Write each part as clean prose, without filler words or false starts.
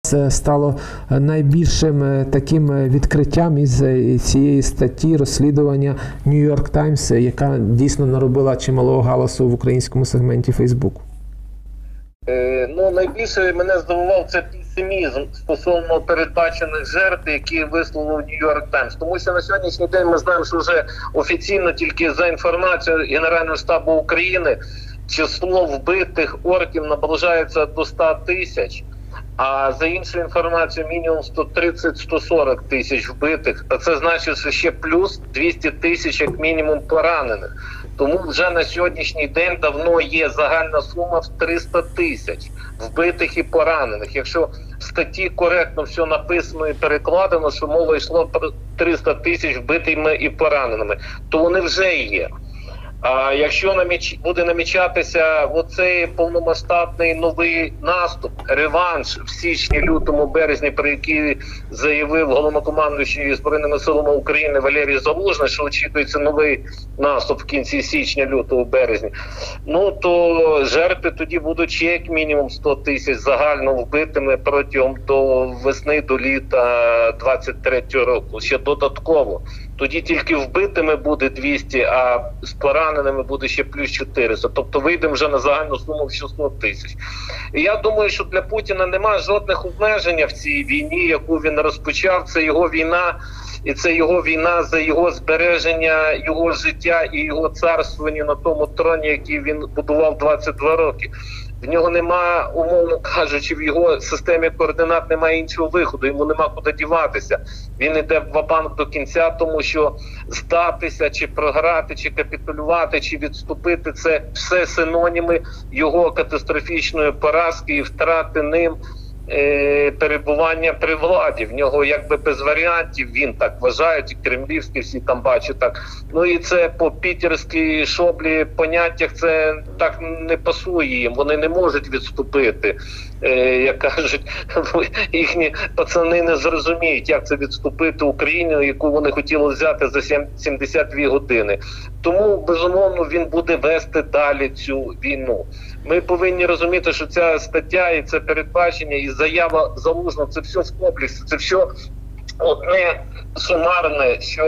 Це стало найбільшим таким відкриттям із цієї статті розслідування New York Times, яка дійсно наробила чималого галасу в українському сегменті Фейсбуку. Найбільше мене здивував це песимізм стосовно передбачених жертв, які висловив New York Times. Тому що на сьогоднішній день ми знаємо, що вже офіційно тільки за інформацією Генерального штабу України число вбитих орків наближається до 100 тисяч. А за іншу інформацію, мінімум 130-140 тисяч вбитих. А це значить, що ще плюс 200 тисяч, як мінімум, поранених. Тому вже на сьогоднішній день давно є загальна сума в 300 тисяч вбитих і поранених. Якщо в статті коректно все написано і перекладено, що мова йшла про 300 тисяч вбитими і пораненими, то вони вже є. А якщо буде намічатися оцей повномасштабний новий наступ, реванш в січні, лютому, березні, про який заявив головнокомандуючий Збройними силами України Валерій Залужний, що очікується новий наступ в кінці січня, лютого, березня, то жертви тоді будуть ще як мінімум 100 тисяч загально вбитими протягом до весни, до літа 23-го року. Ще додатково. Тоді тільки вбитими буде 200, а з пораненими буде ще плюс 400. Тобто вийдемо вже на загальну суму в 600 тисяч. І я думаю, що для Путіна немає жодних обмежень в цій війні, яку він розпочав. Це його війна, і це його війна за його збереження, його життя і його царствування на тому троні, який він будував 22 роки. В нього нема, умовно кажучи, в його системі координат немає іншого виходу, йому нема куди діватися. Він йде в ва-банк до кінця, тому що здатися, чи програти, чи капітулювати, чи відступити – це все синоніми його катастрофічної поразки і втрати ним перебування при владі. В нього якби без варіантів, він так вважає, і кремлівські всі там бачать так. І це по пітерській шоблі поняттях це так не пасує їм, вони не можуть відступити. Як кажуть, їхні пацани не зрозуміють, як це відступити Україну, яку вони хотіли взяти за 72 години. Тому, безумовно, він буде вести далі цю війну. Ми повинні розуміти, що ця стаття і це передбачення, і заява Залужного – це все в комплексі, це все одне сумарне, що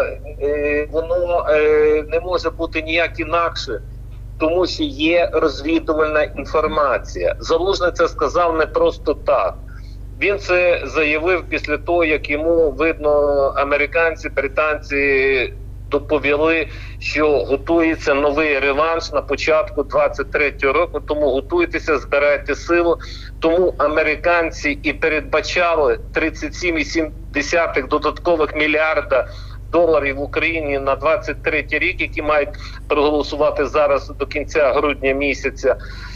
воно не може бути ніяк інакше, тому що є розвідувальна інформація. Залужний це сказав не просто так. Він це заявив після того, як йому, видно, американці, британці доповіли, що готується новий реванш на початку 23-го року, тому готуйтеся, збирайте силу. Тому американці і передбачали 37,7 додаткових мільярда доларів в Україні на 23-й рік, які мають проголосувати зараз до кінця грудня місяця.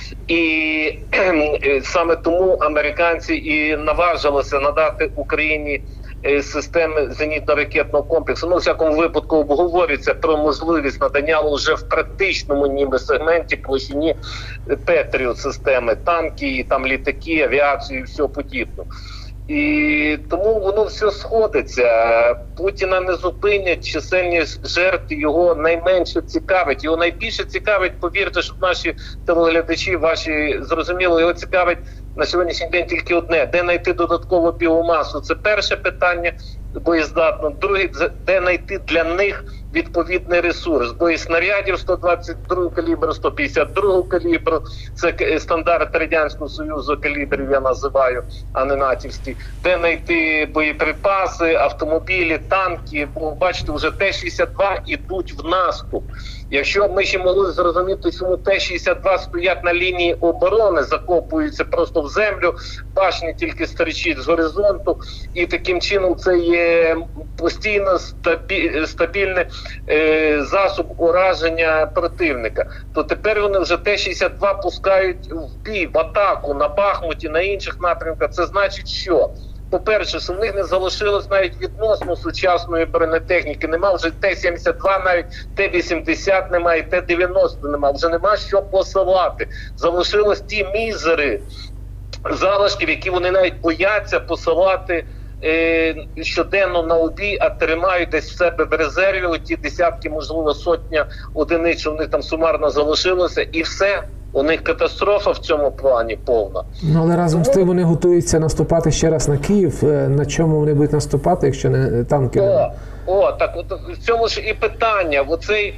І саме тому американці і наважилися надати Україні системи зенітно-ракетного комплексу. В всякому випадку обговорюється про можливість надання вже в практичному ніби сегменті площині Петріот системи, танки, там літаки, авіацію і все подібне. І тому воно все сходиться. Путіна не зупинять, чисельність жертв його найменше цікавить. Його найбільше цікавить, повірте, щоб наші телеглядачі ваші зрозуміли, його цікавить на сьогоднішній день тільки одне – де знайти додаткову біомасу. Це перше питання боєздатно. Друге – де знайти для них відповідний ресурс. Боєснарядів 122 калібру, 152 калібру. Це стандарт Радянського Союзу калібрів, я називаю, а не натівський. Де знайти боєприпаси, автомобілі, танки. Бо, бачите, вже Т-62 ідуть в наступ. Якщо б ми ще могли зрозуміти, чому Т-62 стоять на лінії оборони, закопуються просто в землю, башні тільки стерчить з горизонту, і таким чином це є постійно стабільний засоб ураження противника, то тепер вони вже Т-62 пускають в бій, в атаку на Бахмуті, на інших напрямках. Це значить, що? По-перше, що в них не залишилось навіть відносно сучасної бронетехніки. Нема вже Т-72, навіть Т-80 немає, Т-90 немає. Вже нема що посилати. Залишилось ті мізери залишків, які вони навіть бояться посилати щоденно на обій, а тримають десь в себе в резерві ті десятки, можливо, сотня одиниць, що в них там сумарно залишилося, і все. у них катастрофа в цьому плані повна. Ну, але разом з тим вони готуються наступати ще раз на Київ. На чому вони будуть наступати, якщо не танки? Так от в цьому ж і питання. Оцей,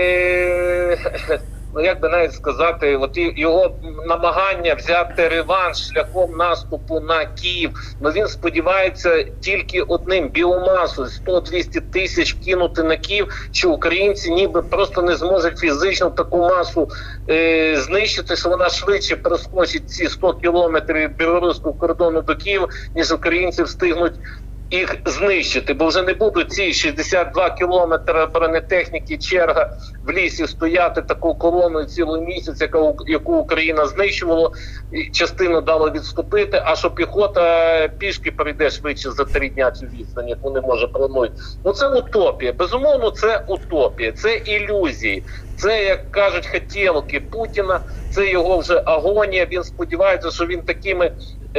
як би навіть сказати, от його намагання взяти реванш шляхом наступу на Київ, він сподівається тільки одним: біомасу 100-200 тисяч кинути на Київ, що українці ніби просто не зможуть фізично таку масу знищити, що вона швидше проскочить ці 100 кілометрів білоруського кордону до Києва, ніж українці встигнуть їх знищити, бо вже не будуть ці 62 кілометри бронетехніки, черга в лісі стояти таку колоною цілий місяць, яку Україна знищувала, частину дала відступити, а що піхота пішки пройде швидше за 3 дня цю відстань, яку не може пронути. Це утопія. Безумовно, це утопія, це ілюзії. Це, як кажуть, хотілки Путіна, це його вже агонія. Він сподівається, що він такими,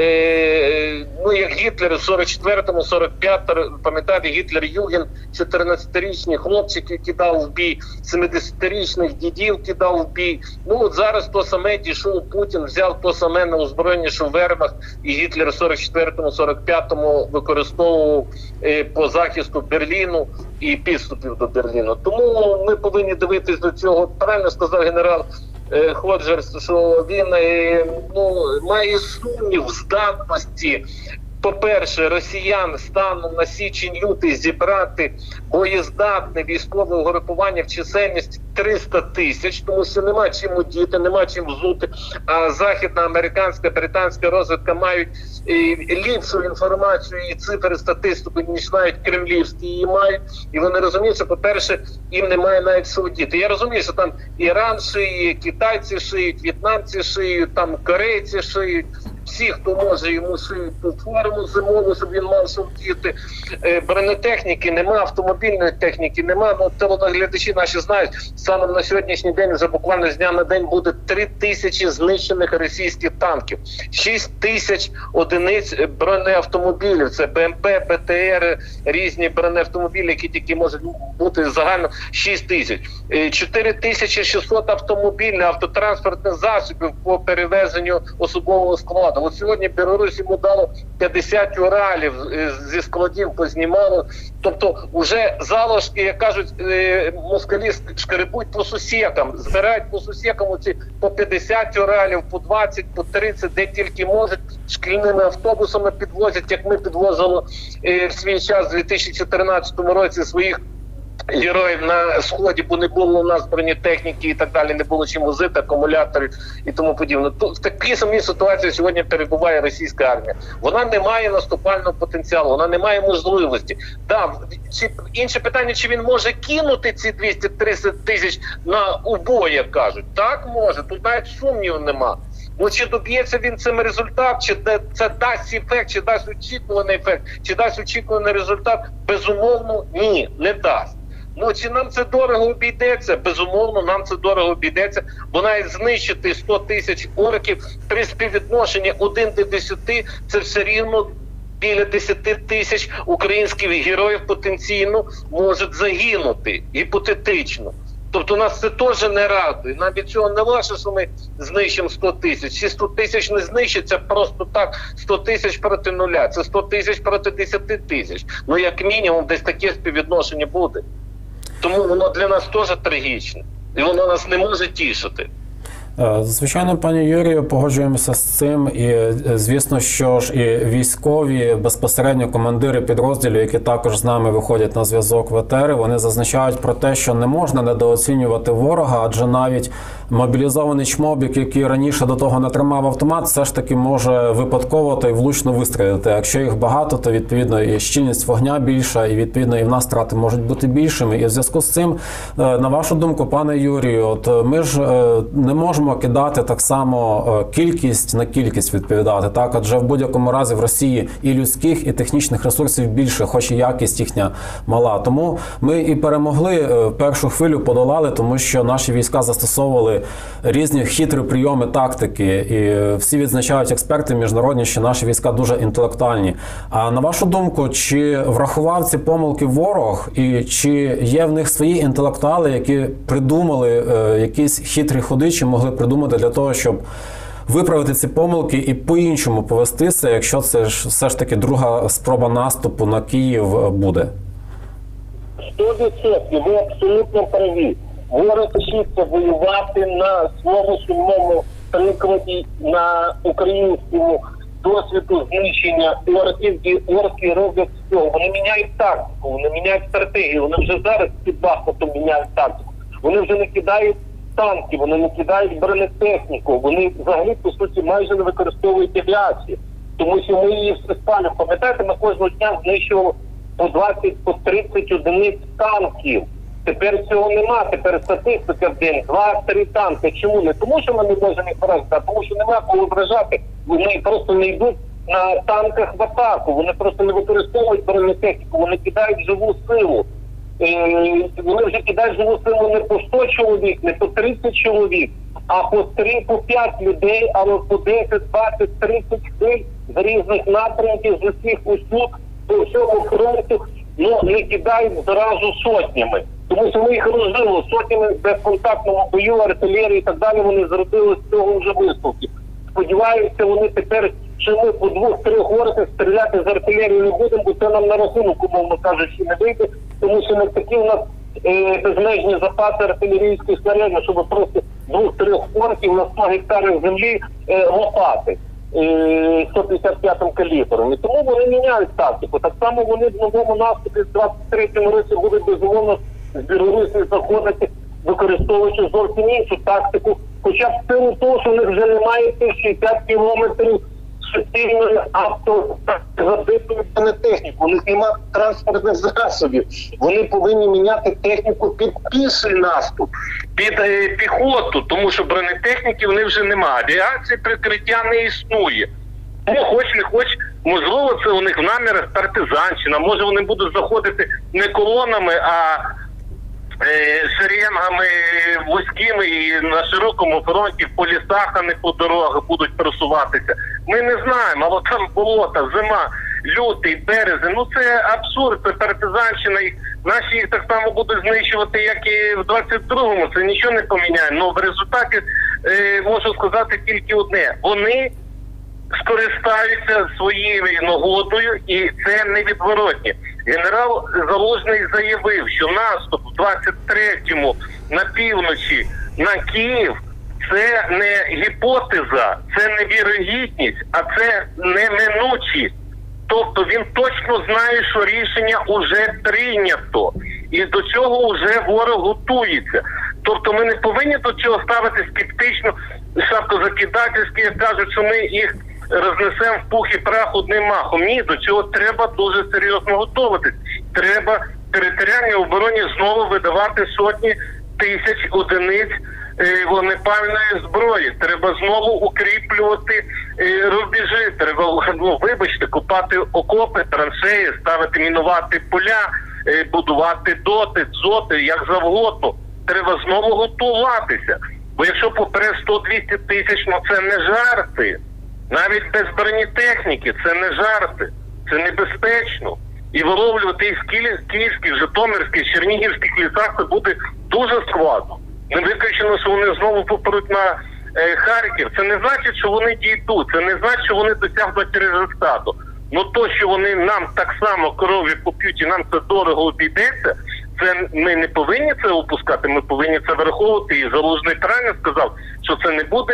як Гітлер в 44-му, 45-му, пам'ятаєте, Гітлер-Юген, 14-річні хлопчики кидав в бій, 70-річних дідів кидав в бій. От зараз то саме дійшов Путін, взяв то саме на озброєння, що Вермахт і Гітлер в 44-му, 45-му використовував по захисту Берліну і підступів до Берліну. Тому ми повинні дивитись до цього. Правильно сказав генерал Ходжерс, що він має сумнів в здатності, по-перше, росіян станом на січень-лютий зібрати боєздатне військове угрупування в чисельність 300 тисяч, тому що нема чим удіти, нема чим взути, а західна, американська, британська розвідка мають ліпшу інформацію і цифри, статистику, ніж навіть кремлівські її мають, і вони розуміють, що, по-перше, їм немає навіть що удіти. Я розумію, що там Іран шиє, китайці шиють, в'єтнамці шиють, там корейці шиють, всі, хто може, йому шиють ту форму зимову, щоб він мав що вдіти. Бронетехніки нема, автомобільної техніки нема. Телеглядачі наші знають, саме на сьогоднішній день, вже буквально з дня на день, буде 3 тисячі знищених російських танків, 6 тисяч одиниць бронеавтомобілів, це БМП, БТР, різні бронеавтомобілі, які тільки можуть бути загально 6 тисяч. 4600 автомобільних, автотранспортних засобів по перевезенню особового складу. От сьогодні Білорусь йому дало 50 уралів, зі складів познімало. Тобто вже залишки, як кажуть, москалі шкребуть по сусікам, збирають по сусікам оці по 50 уралів, по 20, по 30, де тільки можуть, шкільними автобусами підвозять, як ми підвозили в свій час у 2014 році своїх героїв на Сході, бо не було у нас бронетехніки і так далі, не було чим возити, акумуляторів і тому подібне. В такій самій ситуації сьогодні перебуває російська армія. Вона не має наступального потенціалу, вона не має можливості. Інше питання, чи він може кинути ці 230 тисяч на убой, як кажуть. Так може, тут навіть сумнівів нема. Чи доб'ється він цим результат, чи це дасть ефект, чи дасть очікуваний ефект, чи дасть очікуваний результат? Безумовно, ні, не дасть. Чи нам це дорого обійдеться? Безумовно, нам це дорого обійдеться, бо навіть знищити 100 тисяч орків при співвідношенні 1 до 10 – це все рівно біля 10 тисяч українських героїв потенційно можуть загинути, гіпотетично. Тобто нас це теж не радує. Нам від цього не лише, що ми знищимо 100 тисяч. Ці 100 тисяч не знищаться просто так, 100 тисяч проти нуля. Це 100 тисяч проти 10 тисяч. Як мінімум десь таке співвідношення буде. Тому воно для нас теж трагічне. І воно нас не може тішити. Звичайно, пані Юрію, погоджуємося з цим. І, звісно, що ж і військові, безпосередньо командири підрозділів, які також з нами виходять на зв'язок в етери, вони зазначають про те, що не можна недооцінювати ворога, адже навіть мобілізований чмобік, який раніше до того не тримав автомат, все ж таки може випадково та й влучно вистрілити. Якщо їх багато, то, відповідно, і щільність вогня більша, і, відповідно, і в нас втрати можуть бути більшими. І в зв'язку з цим, на вашу думку, пане Юрію, ми ж не можемо кидати так само кількість на кількість відповідати, так? Адже в будь-якому разі в Росії і людських, і технічних ресурсів більше, хоч і якість їхня мала. Тому ми і перемогли, першу хвилю подолали, тому що наші війська застосовували різні хитрі прийоми тактики. І всі відзначають експерти міжнародні, що наші війська дуже інтелектуальні. А на вашу думку, чи врахував ці помилки ворог, і чи є в них свої інтелектуали, які придумали якісь хитрі ходи, чи могли могли придумати для того, щоб виправити ці помилки і по-іншому повестися, якщо це ж все ж таки друга спроба наступу на Київ буде? 100%, ви абсолютно праві. Ворог вчиться воювати на своєму сумному прикладі, на українському досвіду знищення орків, і орки роблять цього. Вони міняють тактику, вони міняють стратегію, вони вже зараз під Бахмутом міняють тактику. Вони вже не кидають танки, вони не кидають бронетехніку, вони взагалі, по суті, майже не використовують авіацію. Тому що ми її все спалюємо. Пам'ятаєте, ми кожного дня знищували по 20, по 30 одиниць танків. Тепер цього нема, тепер статистика в день 2-3 танки. Чому? Не тому, що ми не можемо їх вражати, а тому, що нема кого вражати. Вони просто не йдуть на танках в атаку, вони просто не використовують бронетехніку, вони кидають живу силу. Вони вже кидають живу силу не по 100 чоловік, не по 30 чоловік, а по 3, по 5 людей, але по 10, 20, 30 людей з різних напрямків, з усіх усюд, по всьому фронту, ну не кидають зразу сотнями. Тому що ми їх розжили сотнями в безконтактному бою, артилерії і так далі, вони зробили з цього вже висновки. Сподіваюся, вони тепер, що ми по 2-3 горках стріляти з артилерії не будемо, бо це нам на рахунок, умовно кажучи, не вийде, тому що не такі у нас безмежні запаси артилерійських снарядів, щоб просто 2-3 горків на 100 гектарів землі лопати 155-м калібром. І тому вони міняють тактику. Так само вони в новому наступі в 23-му році будуть безумовно з Білорусі заходити, використовуючи зовсім іншу тактику, хоча б в силу того, що в них вже немає тих 60 кілометрів суцільної автозабитої бронетехніки. У них немає транспортних засобів. Вони повинні міняти техніку під піший наступ, під піхоту, тому що бронетехніки в них вже немає. Авіації прикриття не існує. Ну, хоч не хоч, можливо, це у них в намірах партизанщина, може вони будуть заходити не колонами, а шеренгами вузькими і на широкому фронті по лісах, а не по дорогах будуть просуватися. Ми не знаємо, але там болота, зима, лютий, березень, ну це абсурд, це партизанщина. І наші їх так само будуть знищувати, як і в 22-му, це нічого не поміняє. Але в результаті можу сказати тільки одне. Вони скористаються своєю нагодою, і це невідворотні. Генерал Залужний заявив, що наступ в 23-му на півночі на Київ – це не гіпотеза, це не вірогідність, а це неминучість. Тобто він точно знає, що рішення вже прийнято. І до цього вже ворог готується. Тобто ми не повинні до цього ставити скептично, шапкозакидательськи, як кажуть, що ми їх рознесемо в пух і прах одним махом. Ні, до цього треба дуже серйозно готуватись. Треба територіальній обороні знову видавати сотні тисяч одиниць вогнепальної зброї. Треба знову укріплювати рубежі. Треба, вибачте, копати окопи, траншеї, ставити, мінувати поля, будувати доти, дзоти, як завгодно. Треба знову готуватися. Бо якщо поперед 100-200 тисяч, ну це не жарти. Навіть без бронетехніки це не жарти, це небезпечно. І виловлювати їх в київських, житомирських, чернігівських лісах це буде дуже складно. Не виключено, що вони знову поперуть на Харків. Це не значить, що вони дійдуть, це не значить, що вони досягнуть результату. Ну то, що вони нам так само крові поп'ють і нам це дорого обійдеться, це ми не повинні це опускати, ми повинні це враховувати. І Залужний правильно сказав, що це не буде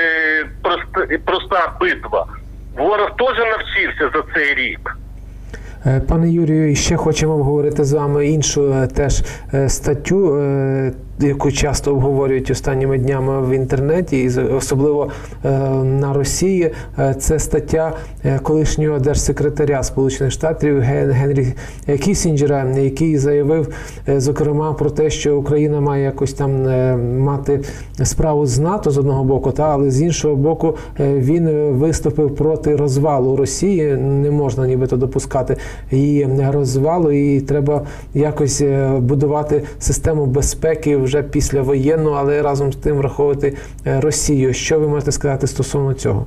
проста битва. Ворог теж навчився за цей рік. Пане Юрію, ще хочемо обговорити з вами іншу теж статтю, яку часто обговорюють останніми днями в інтернеті, і особливо на Росії. Це стаття колишнього держсекретаря Сполучених Штатів Генрі Кіссінджера, який заявив, зокрема, про те, що Україна має якось там мати справу з НАТО з одного боку, але з іншого боку він виступив проти розвалу Росії. Не можна нібито допускати її розвалу, і треба якось будувати систему безпеки вже післявоєнну, але разом з тим враховувати Росію. Що ви можете сказати стосовно цього?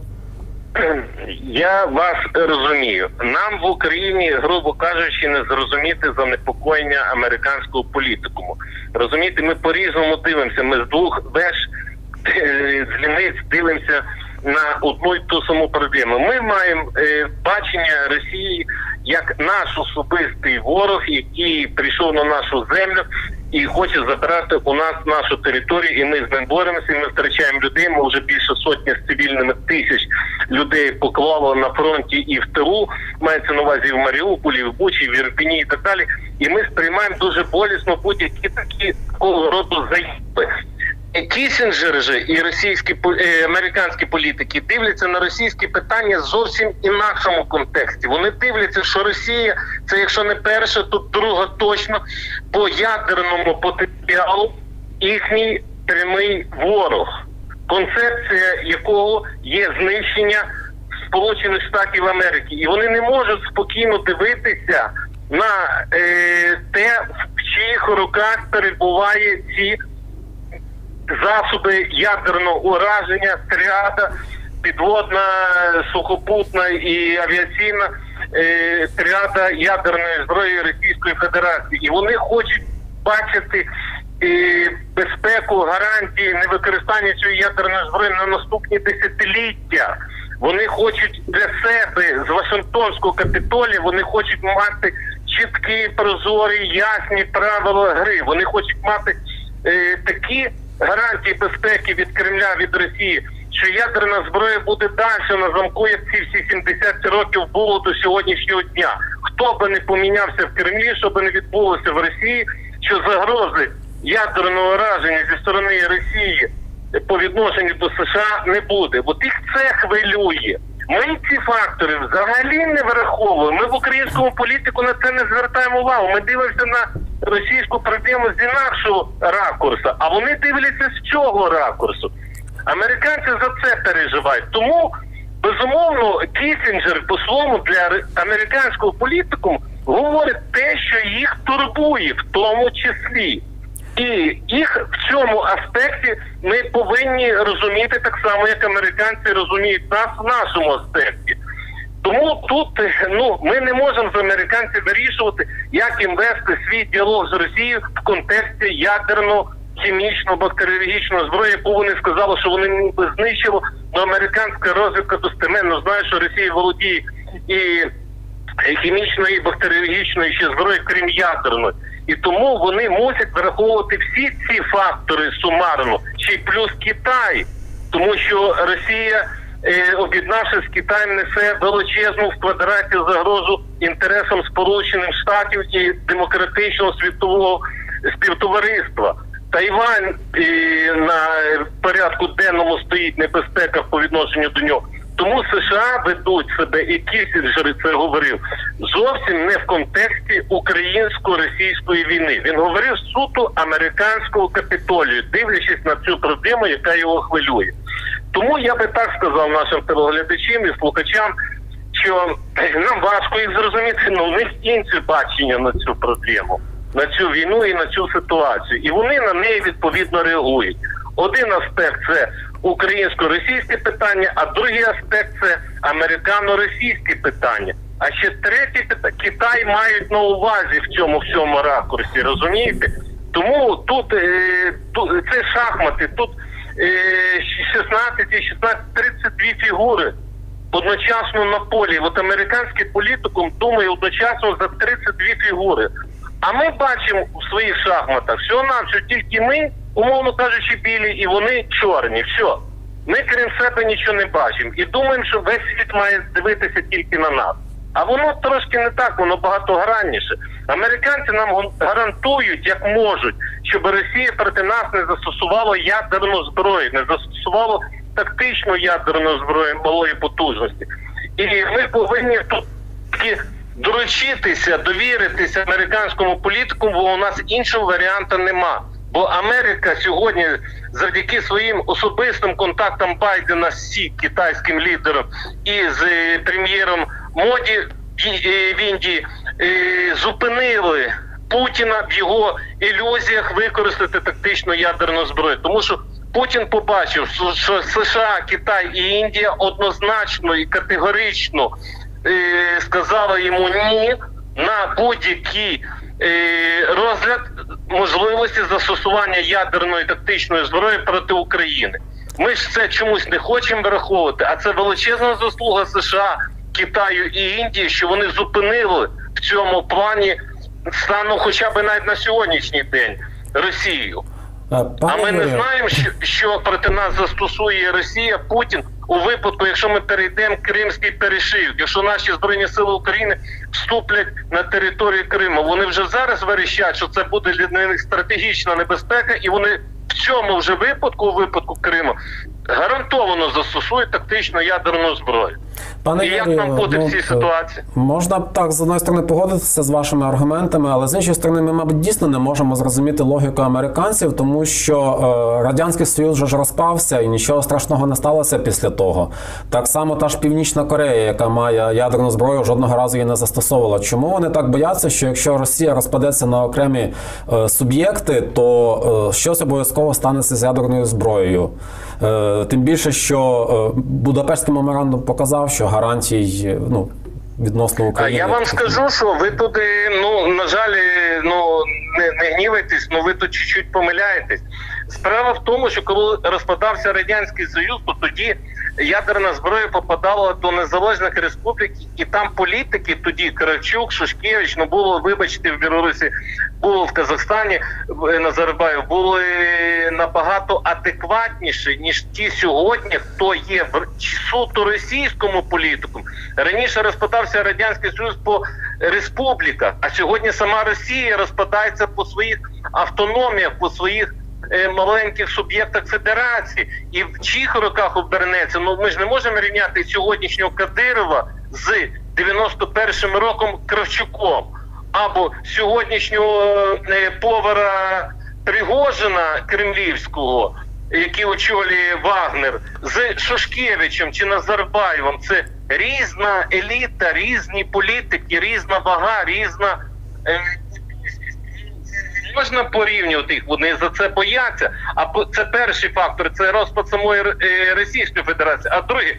Я вас розумію. Нам в Україні, грубо кажучи, не зрозуміти занепокоєння американського політикуму. Розумієте, ми по-різному дивимося. Ми з двох веж з ліниць дивимося на одну й ту саму проблему. Ми маємо бачення Росії як наш особистий ворог, який прийшов на нашу землю і хоче забрати у нас нашу територію, і ми з ним боремося, і ми втрачаємо людей. Ми вже більше сотні з цивільними тисяч людей поклало на фронті і в тилу, мається на увазі в Маріуполі, в Бучі, в Ірпені і так далі. І ми сприймаємо дуже болісно будь-які такі такого роду заяви. Кісінджер же і американські політики дивляться на російські питання зовсім інакшому контексті. Вони дивляться, що Росія – це якщо не перша, то друга точно по ядерному потенціалу їхній прямий ворог, концепція якого є знищення Сполучених Штатів Америки. І вони не можуть спокійно дивитися на те, в чиїх руках перебуває ці засоби ядерного ураження, тріада, підводна, сухопутна і авіаційна тріада ядерної зброї Російської Федерації. І вони хочуть бачити безпеку, гарантії невикористання цієї ядерної зброї на наступні десятиліття. Вони хочуть для себе з Вашингтонського Капітолія, вони хочуть мати чіткі, прозорі, ясні правила гри. Вони хочуть мати такі гарантії безпеки від Кремля, від Росії, що ядерна зброя буде далі на замку, як ці всі 70 років було до сьогоднішнього дня. Хто би не помінявся в Кремлі, що би не відбулося в Росії, що загрози ядерного ураження зі сторони Росії по відношенню до США не буде. От їх це хвилює. Ми ці фактори взагалі не враховуємо. Ми в українському політику на це не звертаємо увагу. Ми дивимося на російську проблему з інакшого ракурсу, а вони дивляться з цього ракурсу. Американці за це переживають. Тому, безумовно, Кісінджер по-своєму для американського політику говорить те, що їх турбує, в тому числі. І їх в цьому аспекті ми повинні розуміти так само, як американці розуміють нас в нашому аспекті. Тому тут ми не можемо з американців вирішувати, як їм вести свій діалог з Росією в контексті ядерно-хімічного, бактеріологічного зброї, яку вони сказали, що вони ніби знищили, але американська розвідка достеменно знає, що Росія володіє і хімічної, і бактеріологічної ще зброї, крім ядерної. І тому вони мусять враховувати всі ці фактори сумарно, ще й плюс Китай, тому що Росія, об'єднавшись з Китаєм, несе величезну в квадраті загрозу інтересам Сполучених Штатів і демократичного світового співтовариства. Тайвань на порядку денному стоїть небезпека по відношенню до нього. Тому США ведуть себе, і Кісінджер це говорив, зовсім не в контексті українсько-російської війни. Він говорив суто американського Капітолію, дивлячись на цю проблему, яка його хвилює. Тому я би так сказав нашим телеглядачам і слухачам, що нам важко їх зрозуміти, але у них інше бачення на цю проблему, на цю війну і на цю ситуацію. І вони на неї відповідно реагують. Один аспект – це українсько-російське питання, а другий аспект – це американо-російське питання. А ще третє питання – Китай мають на увазі в цьому всьому ракурсі, розумієте? Тому тут це шахмати, тут 32 фігури одночасно на полі. От американський політикум думає одночасно за 32 фігури. А ми бачимо в своїх шахматах, всього-навсього тільки ми, умовно кажучи, білі, і вони чорні. Все. Ми крім себе нічого не бачимо. І думаємо, що весь світ має дивитися тільки на нас. А воно трошки не так, воно багатогранніше. Американці нам гарантують, як можуть, щоб Росія проти нас не застосувала ядерну зброю, не застосувала тактичну ядерну зброю малої потужності. І ми повинні тут доручитися, довіритися американському політику, бо у нас іншого варіанту нема. Бо Америка сьогодні завдяки своїм особистим контактам Байдена з Сі, китайським лідером, і з прем'єром Моді в Індії, зупинили Путіна в його ілюзіях використати тактичну ядерну зброю. Тому що Путін побачив, що США, Китай і Індія однозначно і категорично сказали йому ні на будь-який розгляд можливості застосування ядерної тактичної зброї проти України. Ми ж це чомусь не хочемо враховувати, а це величезна заслуга США, Китаю і Індії, що вони зупинили в цьому плані стану хоча б навіть на сьогоднішній день Росію. А ми не знаємо, що проти нас застосує Росія, Путін у випадку, якщо ми перейдемо Кримський перешийок, якщо наші Збройні Сили України вступлять на територію Криму. Вони вже зараз верещать, що це буде для них стратегічна небезпека, і вони в цьому вже випадку, у випадку Криму, гарантовано застосують тактичну ядерну зброю. Пане і як Юрію, нам бути в цій ситуації? Можна так, з одної сторони, погодитися з вашими аргументами, але з іншої сторони, ми, мабуть, дійсно не можемо зрозуміти логіку американців, тому що Радянський Союз вже ж розпався і нічого страшного не сталося після того. Так само та ж Північна Корея, яка має ядерну зброю, жодного разу її не застосовувала. Чому вони так бояться, що якщо Росія розпадеться на окремі суб'єкти, то щось обов'язково станеться з ядерною зброєю? Тим більше, що Будапештський меморандум показав, що гарантій відносно України. А я вам скажу, що ви туди, на жаль, не гнівайтесь, ви тут чуть-чуть помиляєтесь. Справа в тому, що коли розпадався Радянський Союз, то тоді ядерна зброя попадала до незалежних республік, і там політики тоді, Кравчук, Шушкевич, було, вибачте, в Білорусі, було в Казахстані, Назарбаєв, були набагато адекватніші, ніж ті сьогодні, хто є в суто російському політику. Раніше розпадався Радянський Союз по республіках, а сьогодні сама Росія розпадається по своїх автономіях, по своїх маленьких суб'єктах федерації. І в чиїх руках обернеться? Ми ж не можемо рівняти сьогоднішнього Кадирова з 91-м роком Кравчуком. Або сьогоднішнього повара Пригожина кремлівського, який очолює Вагнер, з Шушкевичем чи Назарбаєвим. Це різна еліта, різні політики, різна вага, різна... Можна порівнювати їх, вони за це бояться. А це перший фактор, це розпад самої Російської Федерації. А другий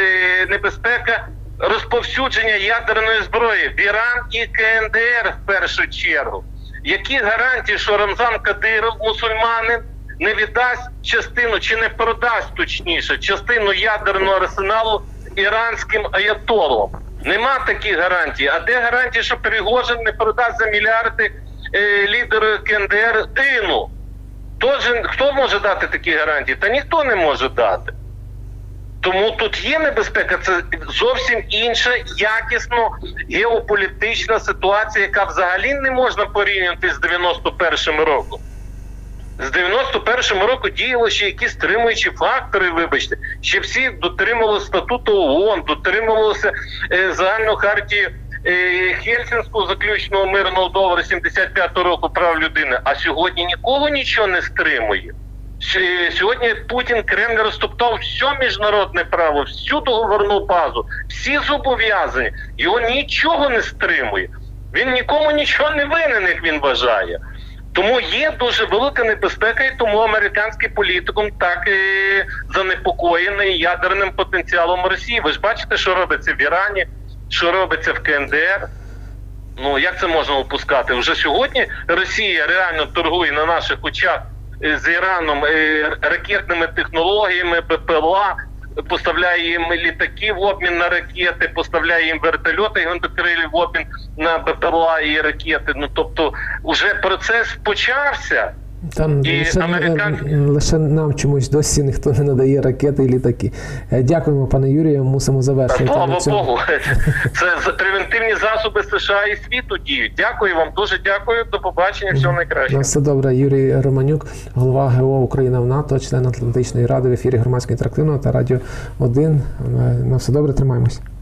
небезпека розповсюдження ядерної зброї в Іран і КНДР в першу чергу. Які гарантії, що Рамзан Кадиров, мусульманин, не віддасть частину, чи не продасть, точніше, частину ядерного арсеналу іранським аятолам? Нема таких гарантій. А де гарантії, що Пригожин не продасть за мільярди лідеру КНДР тину? Хто може дати такі гарантії? Та ніхто не може дати. Тому тут є небезпека, це зовсім інша, якісно геополітична ситуація, яка взагалі не можна порівняти з 91-м роком. З 91-го року діяли ще якісь стримуючі фактори, вибачте. Ще всі дотримувалися статуту ООН, дотримувалися загальну хартію Хельсінського заключного мирного договору 75-го року прав людини. А сьогодні нікого нічого не стримує. Сьогодні Путін, Кремль розтоптав все міжнародне право, всю договорну базу, всі зобов'язання. Його нічого не стримує. Він нікому нічого не винен, як він вважає. Тому є дуже велика небезпека, і тому американський політикум так занепокоєний ядерним потенціалом Росії. Ви ж бачите, що робиться в Ірані, що робиться в КНДР. Як це можна опускати? Вже сьогодні Росія реально торгує на наших очах з Іраном ракетними технологіями, БПЛА, поставляє їм літаки в обмін на ракети, поставляє їм вертольоти гвинтокрилі в обмін на БПЛА і ракети. Тобто, вже процес почався. Там лише нам чомусь досі ніхто не надає ракети і літаки. Дякуємо, пане Юрію, мусимо завершити. Слава Богу, це превентивні засоби США і світу діють. Дякую вам, дуже дякую, до побачення, всього найкращого. На все добре. Юрій Романюк, голова ГО «Україна в НАТО», член Атлантичної ради в ефірі Громадського інтерактивного та Радіо 1. На все добре, тримаємось.